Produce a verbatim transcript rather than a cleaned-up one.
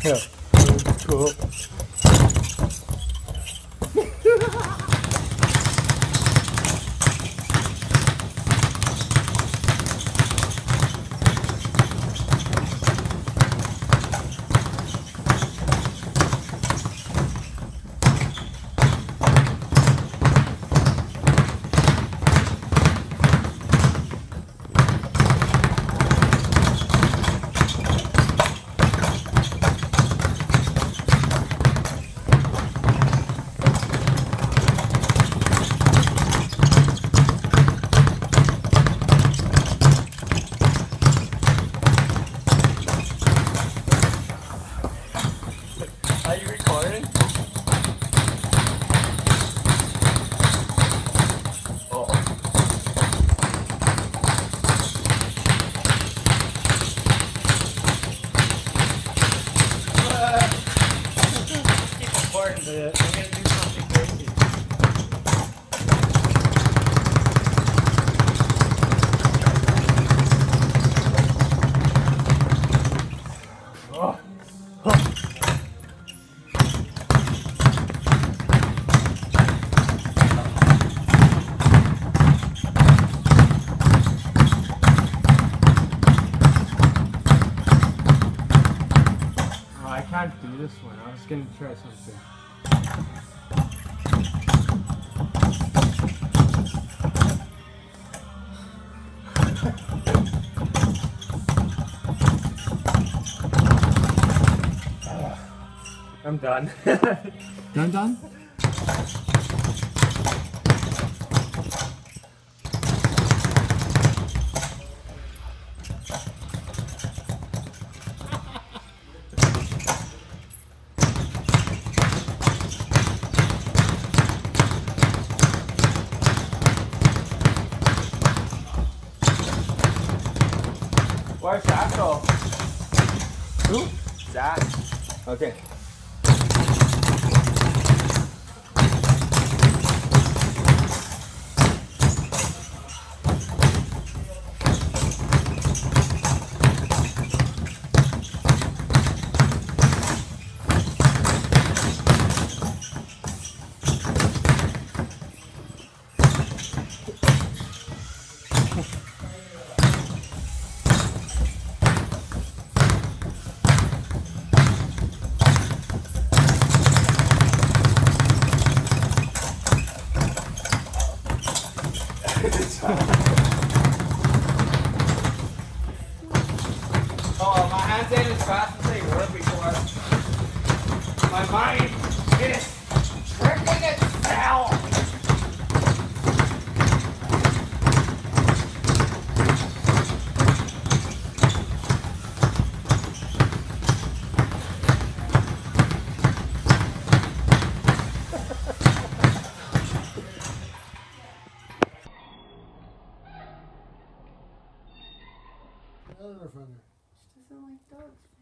Yeah. Cool. Are you recording? Oh. Keep recording, but I'm gonna do something crazy. Oh. Huh. I can't do this one. I was gonna try something. I'm done. Done, done? Where's Zach go? Who? Zach. Okay. Oh, my hands ain't as fast as they were before. My mind is tricking itself. Another friend. She doesn't like dogs.